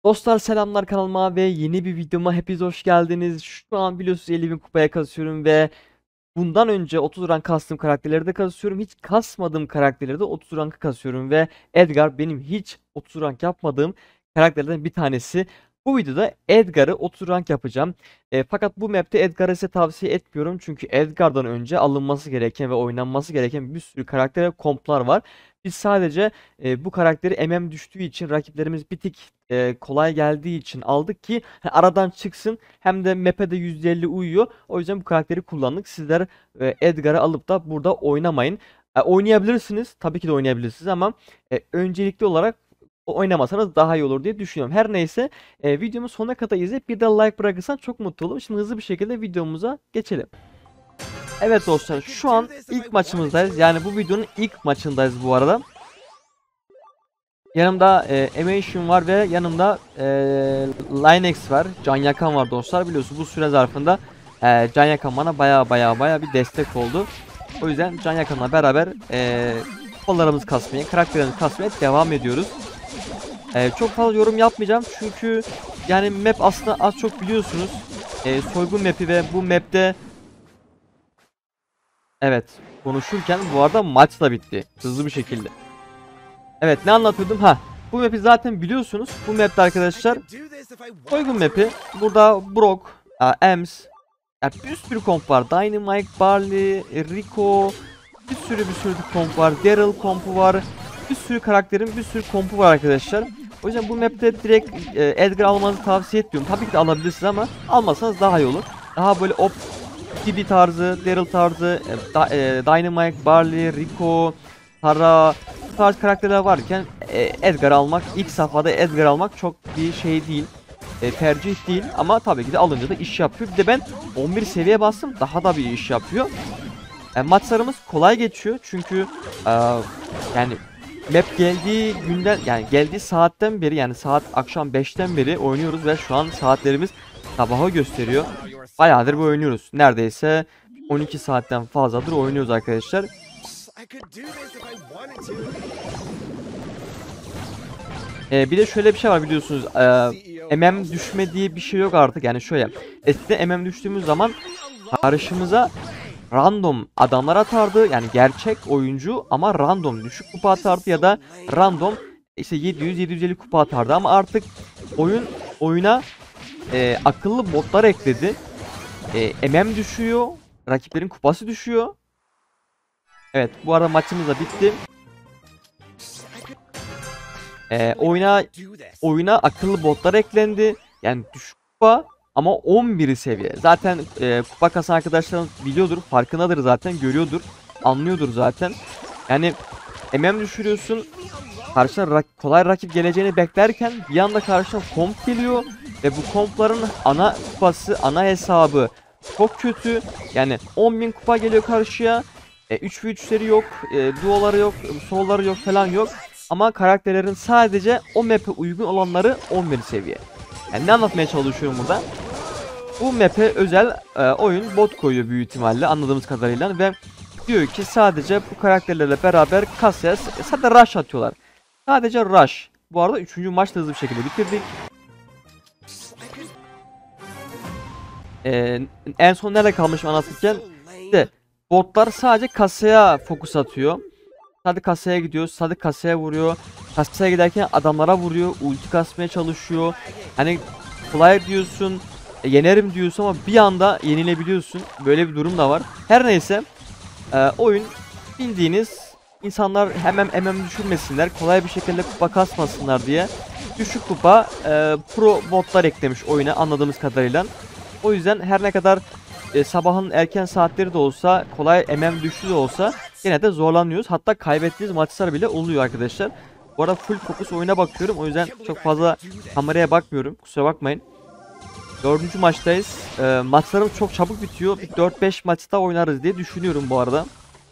Dostlar selamlar kanalıma ve yeni bir videoma hepiniz hoş geldiniz. Şu an biliyorsunuz 50.000 kupaya kasıyorum ve bundan önce 30 rank kastığım karakterleri de kasıyorum. Hiç kasmadığım karakterleri de 30 rankı kasıyorum ve Edgar benim hiç 30 rank yapmadığım karakterlerden bir tanesi. Bu videoda Edgar'ı 30 rank yapacağım. Fakat bu map'te Edgar'ı size tavsiye etmiyorum. Çünkü Edgar'dan önce alınması gereken ve oynanması gereken bir sürü karakter ve komplar var. Biz sadece bu karakteri MM düştüğü için rakiplerimiz bir tık kolay geldiği için aldık ki aradan çıksın, hem de map'e de %50 uyuyor. O yüzden bu karakteri kullandık. Sizler Edgar'ı alıp da burada oynamayın. Oynayabilirsiniz. Tabii ki de oynayabilirsiniz ama öncelikli olarak oynamasanız daha iyi olur diye düşünüyorum. Her neyse, videomu sonuna kadar izleyip bir de like bırakırsan çok mutlu olurum. Şimdi hızlı bir şekilde videomuza geçelim. Evet dostlar, şu an ilk maçımızdayız. Yani bu videonun ilk maçındayız bu arada. Yanımda Emission var ve yanımda Linex var. Can Yakan var dostlar. Biliyorsunuz bu süre zarfında Can Yakan bana baya bir destek oldu. O yüzden Can Yakan'la beraber kollarımızı kasmaya, karakterlerimizi kasmaya devam ediyoruz. Çok fazla yorum yapmayacağım çünkü yani map aslında az çok biliyorsunuz. Soygun map'i ve bu map'te evet, konuşurken bu arada maç da bitti hızlı bir şekilde. Evet, ne anlatıyordum? Bu map'i zaten biliyorsunuz. Bu map'te arkadaşlar soygun map'i. Burada Brock, Ems, yani bir sürü komp var. Dynamite, Barley, Rico, bir sürü komp var. Daryl kompu var. Bir sürü karakterin bir sürü kompu var arkadaşlar. O yüzden bu map'te direkt Edgar almanızı tavsiye etmiyorum. Tabii ki de alabilirsiniz ama almasanız daha iyi olur. Daha böyle gibi tarzı, Daryl tarzı, Dynamite, Barley, Rico, Tara, bu tarz karakterler varken Edgar almak, ilk safhada Edgar almak çok bir şey değil. Tercih değil ama tabii ki de alınca da iş yapıyor. Bir de ben 11 seviye bastım, daha da bir iş yapıyor. Maçlarımız kolay geçiyor çünkü yani map geldiği günden, yani geldiği saatten beri, yani saat akşam 5'ten beri oynuyoruz ve şu an saatlerimiz sabahı gösteriyor. Bayağıdır bu oynuyoruz. Neredeyse 12 saatten fazladır oynuyoruz arkadaşlar. Bir de şöyle bir şey var biliyorsunuz. MM düşme diye bir şey yok artık. Yani şöyle. Eskiden MM düştüğümüz zaman karşımıza random adamlar atardı. Yani gerçek oyuncu ama random düşük kupa atardı ya da random işte 700-750 kupa atardı. Ama artık oyuna akıllı botlar ekledi. MM düşüyor. Rakiplerin kupası düşüyor. Evet, bu arada maçımız da bitti. Oyuna akıllı botlar eklendi. Yani düşük kupa ama 11 seviye. Zaten kupa kasan arkadaşlarımız biliyordur, farkındadır zaten, görüyordur, anlıyordur zaten. Yani MM düşürüyorsun. Karşına kolay rakip geleceğini beklerken bir anda karşına komp geliyor ve bu kompların ana kupası, ana hesabı çok kötü. Yani 10.000 kupa geliyor karşıya. 3v3'leri yok, duoları yok, solları yok falan yok. Ama karakterlerin sadece o map'e uygun olanları 11 seviye. Yani ne anlatmaya çalışıyorum burada? Bu map'e özel oyun bot koyuyor büyük ihtimalle anladığımız kadarıyla ve diyor ki sadece bu karakterlerle beraber kasaya sadece rush atıyorlar. Sadece rush. Bu arada 3. maçta hızlı bir şekilde bitirdik. En son nerede kalmışım anlatırken işte botlar sadece kasaya fokus atıyor. Sadece kasaya gidiyor, sadece kasaya vuruyor. Kasaya giderken adamlara vuruyor, ulti kasmaya çalışıyor. Hani kolay diyorsun, yenerim diyorsun ama bir anda yenilebiliyorsun. Böyle bir durum da var. Her neyse, oyun bildiğiniz, insanlar hemen düşürmesinler, kolay bir şekilde kupa kasmasınlar diye düşük kupa pro botlar eklemiş oyuna anladığımız kadarıyla. O yüzden her ne kadar sabahın erken saatleri de olsa, kolay düştü de olsa yine de zorlanıyoruz. Hatta kaybettiğimiz maçlar bile oluyor arkadaşlar. Bu arada full fokus oyuna bakıyorum. O yüzden çok fazla kameraya bakmıyorum. Kusura bakmayın. 4. maçtayız. Maçlarım çok çabuk bitiyor. Bir 4-5 maçta oynarız diye düşünüyorum bu arada.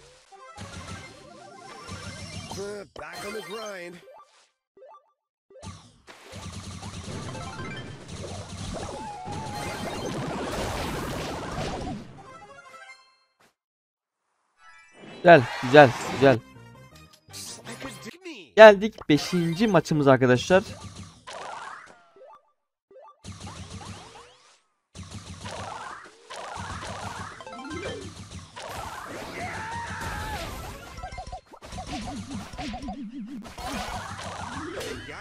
Güzel. Geldik 5. maçımız arkadaşlar.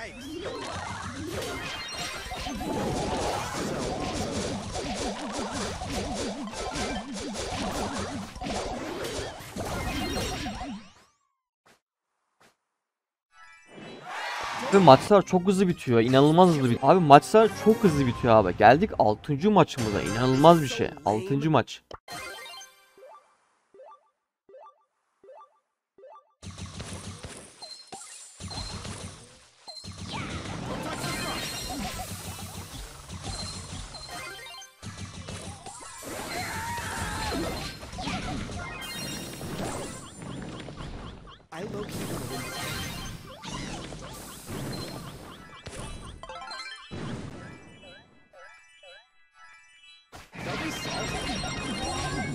Ve maçlar çok hızlı bitiyor. İnanılmaz hızlı bitiyor. Abi maçlar çok hızlı bitiyor abi. Geldik 6. maçımıza. İnanılmaz bir şey. 6. maç. I low-key wanna win this game. They'll be salty.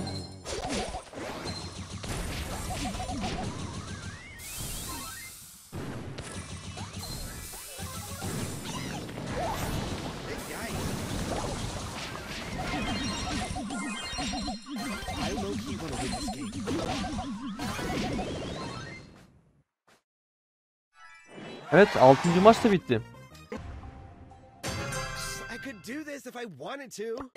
Big yikes. I low-key wanna win this game. Evet 6. maç da bitti. I could do this if I wanted to.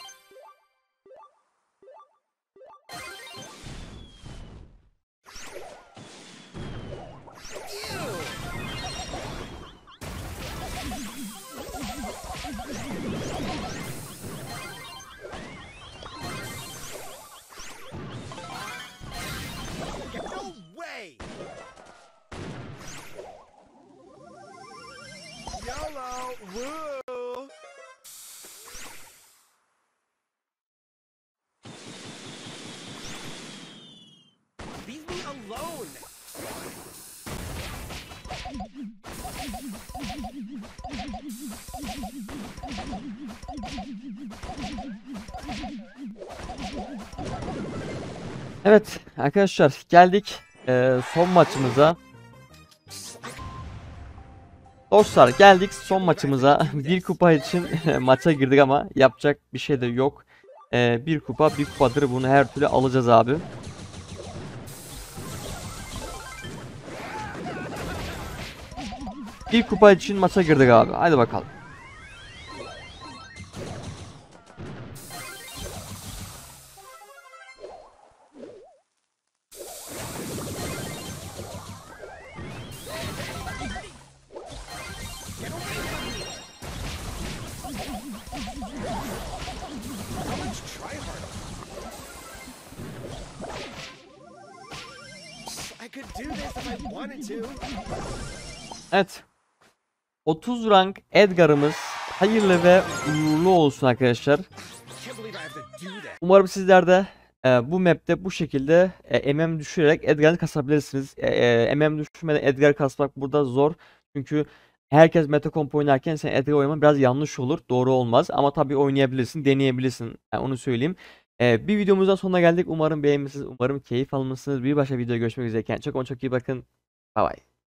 No way! YOLO! Woo! Leave me alone! Evet arkadaşlar geldik son maçımıza. Dostlar geldik son maçımıza. Bir kupa için maça girdik ama yapacak bir şey de yok. Bir kupa bir kupadır, bunu her türlü alacağız abi. Bir kupa için maça girdik abi. Hadi bakalım. Get away from me! How much tryhard? I could do this if I wanted to. Evet. 30 rank Edgar'ımız hayırlı ve uğurlu olsun arkadaşlar. Can't believe I have to do that. Umarım sizler de bu map'te bu şekilde MM düşürerek Edgar'ı kasabilirsiniz. MM düşürmeden Edgar kasmak burada zor. Çünkü herkes meta comp oynarken sen Edgar oynaman biraz yanlış olur. Doğru olmaz. Ama tabii oynayabilirsin, deneyebilirsin. Yani onu söyleyeyim. Bir videomuzdan sonuna geldik. Umarım beğenmişsiniz. Umarım keyif almışsınız. Bir başka videoda görüşmek üzere. Kendinize çok iyi bakın. Bye bye.